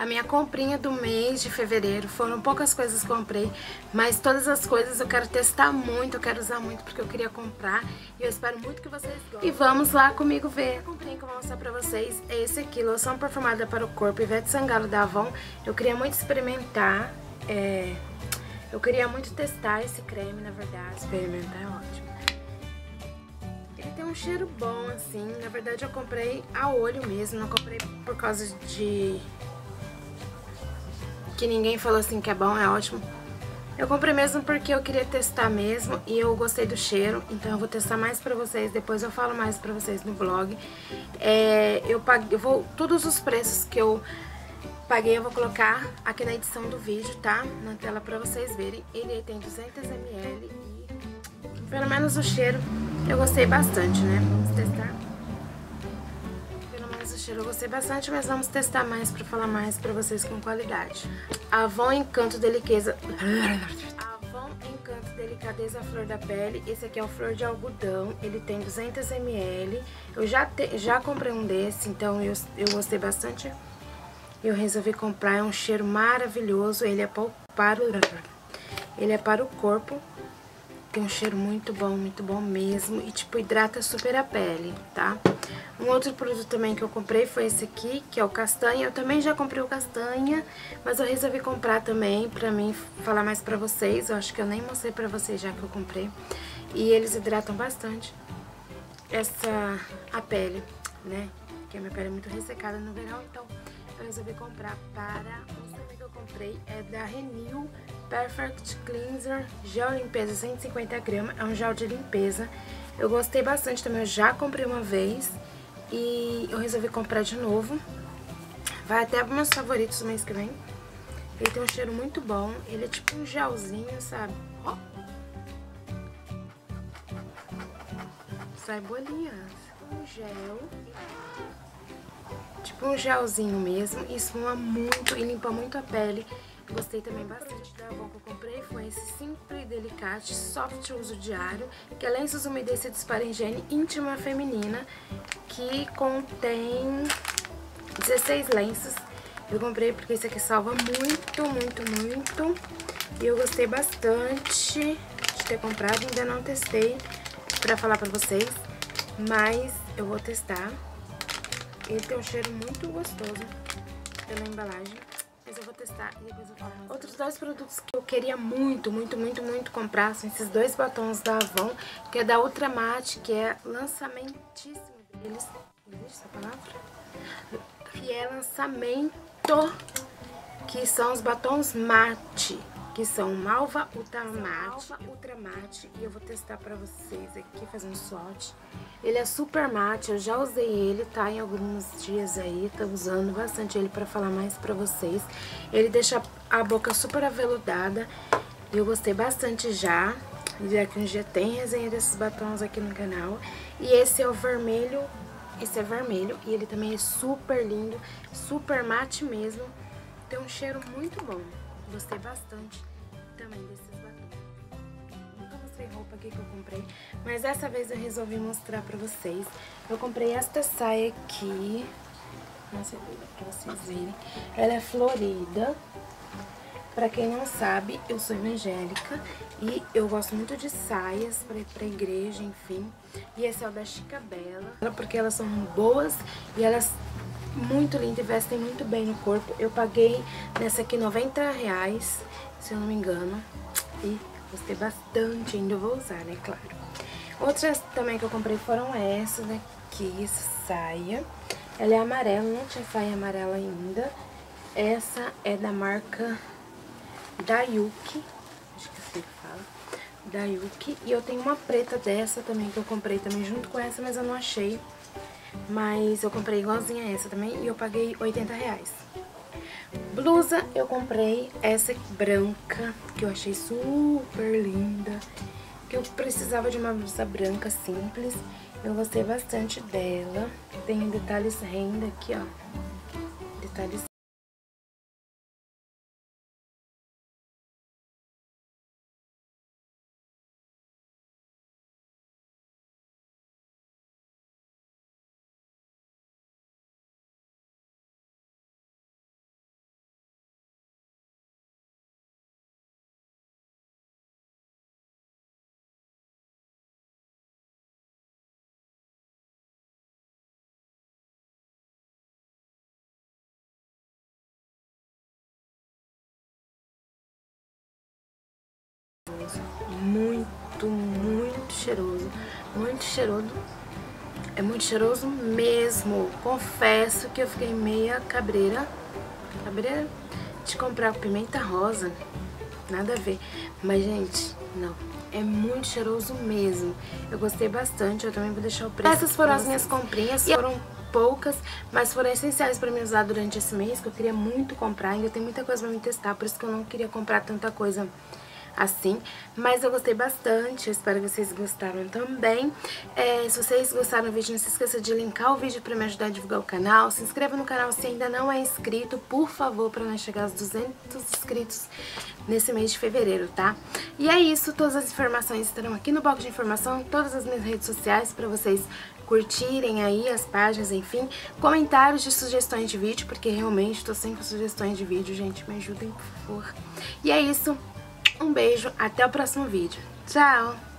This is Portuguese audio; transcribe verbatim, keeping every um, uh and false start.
a minha comprinha do mês de fevereiro. Foram poucas coisas que eu comprei, mas todas as coisas eu quero testar muito, eu quero usar muito porque eu queria comprar. E eu espero muito que vocês gostem. E vamos lá comigo ver. A comprinha que eu vou mostrar pra vocês é esse aqui, loção perfumada para o corpo, Ivete Sangalo da Avon. Eu queria muito experimentar, é... eu queria muito testar esse creme, na verdade. Experimentar é ótimo. Ele tem um cheiro bom, assim. Na verdade, eu comprei a olho mesmo. Não comprei por causa de... que ninguém falou assim que é bom, é ótimo. Eu comprei mesmo porque eu queria testar mesmo. E eu gostei do cheiro. Então eu vou testar mais pra vocês. Depois eu falo mais pra vocês no vlog. É, eu paguei... Eu vou, todos os preços que eu paguei eu vou colocar aqui na edição do vídeo, tá? Na tela pra vocês verem. Ele tem duzentos mililitros e... pelo menos o cheiro... eu gostei bastante, né? Vamos testar. Pelo menos o cheiro eu gostei bastante, mas vamos testar mais pra falar mais pra vocês com qualidade. Avon Encanto Delicadeza... Avon Encanto Delicadeza Flor da Pele. Esse aqui é o Flor de Algodão. Ele tem duzentos mililitros. Eu já, te... já comprei um desse, então eu, eu gostei bastante. Eu resolvi comprar. É um cheiro maravilhoso. Ele é para o... ele é para o corpo. Tem um cheiro muito bom, muito bom mesmo. E, tipo, hidrata super a pele, tá? Um outro produto também que eu comprei foi esse aqui, que é o castanha. Eu também já comprei o castanha, mas eu resolvi comprar também pra mim falar mais pra vocês. Eu acho que eu nem mostrei pra vocês já que eu comprei. E eles hidratam bastante essa... a pele, né? Porque a minha pele é muito ressecada no verão, então eu resolvi comprar para... que eu comprei é da Renew Perfect Cleanser Gel Limpeza cento e cinquenta gramas, é um gel de limpeza. Eu gostei bastante também, eu já comprei uma vez e eu resolvi comprar de novo. Vai até para meus favoritos no mês que vem. Ele tem um cheiro muito bom, ele é tipo um gelzinho, sabe? Ó. Sai bolinha, um gel, tipo um gelzinho mesmo, e esfuma muito e limpa muito a pele. Gostei também bastante da Avon que eu comprei, foi esse Simply Delicate Soft Uso Diário, que é lenços umedecidos para higiene íntima feminina, que contém dezesseis lenços. Eu comprei porque esse aqui salva muito, muito, muito, e eu gostei bastante de ter comprado. Ainda não testei pra falar pra vocês, mas eu vou testar. Ele tem um cheiro muito gostoso pela embalagem, mas eu vou testar e depois eu falo. Outros dois produtos que eu queria muito, muito, muito, muito comprar são esses dois batons da Avon, que é da Ultra Matte, que é lançamentíssimo deles. Existe essa palavra? Que é lançamento, que são os batons mate, que são Malva Ultra Matte, Malva Ultra Matte, e eu vou testar pra vocês aqui, fazer um swatch. Ele é super mate, eu já usei ele, tá? Em alguns dias aí, tô usando bastante ele pra falar mais pra vocês. Ele deixa a boca super aveludada, e eu gostei bastante já. Já que um dia tem resenha desses batons aqui no canal. E esse é o vermelho, esse é vermelho, e ele também é super lindo, super mate mesmo. Tem um cheiro muito bom. Gostei bastante também desses batons. Nunca mostrei roupa aqui que eu comprei, mas dessa vez eu resolvi mostrar pra vocês. Eu comprei esta saia aqui, pra vocês verem. Ela é florida. Pra quem não sabe, eu sou evangélica e eu gosto muito de saias pra ir pra igreja, enfim. E esse é o da Chica Bella, porque elas são boas e elas muito lindas e vestem muito bem no corpo. Eu paguei nessa aqui noventa reais, se eu não me engano, e gostei bastante, ainda vou usar, né, claro. Outras também que eu comprei foram essas aqui, essa saia. Ela é amarela, não tinha saia amarela ainda. Essa é da marca Dayuki, acho que é assim que fala, Dayuki. E eu tenho uma preta dessa também, que eu comprei também junto com essa, mas eu não achei. Mas eu comprei igualzinha a essa também e eu paguei oitenta reais. Blusa, eu comprei essa aqui, branca, que eu achei super linda. Que eu precisava de uma blusa branca simples. Eu gostei bastante dela. Tem detalhes renda aqui, ó. Detalhes cheiroso. Muito, muito cheiroso. Muito cheiroso. É muito cheiroso mesmo. Confesso que eu fiquei meia cabreira. Cabreira? De comprar pimenta rosa. Nada a ver. Mas, gente, não. É muito cheiroso mesmo. Eu gostei bastante. Eu também vou deixar o preço. Essas foram as minhas comprinhas. Foram poucas, mas foram essenciais pra me usar durante esse mês, que eu queria muito comprar. Ainda tem muita coisa pra me testar, por isso que eu não queria comprar tanta coisa assim. Mas eu gostei bastante, eu espero que vocês gostaram também. É, se vocês gostaram do vídeo, não se esqueça de linkar o vídeo pra me ajudar a divulgar o canal. Se inscreva no canal se ainda não é inscrito, por favor, pra nós chegar aos duzentos inscritos nesse mês de fevereiro, tá? E é isso, todas as informações estarão aqui no box de informação, todas as minhas redes sociais pra vocês curtirem aí as páginas, enfim, comentários de sugestões de vídeo, porque realmente tô sempre com sugestões de vídeo, gente, me ajudem, por favor. E é isso, um beijo, até o próximo vídeo. Tchau!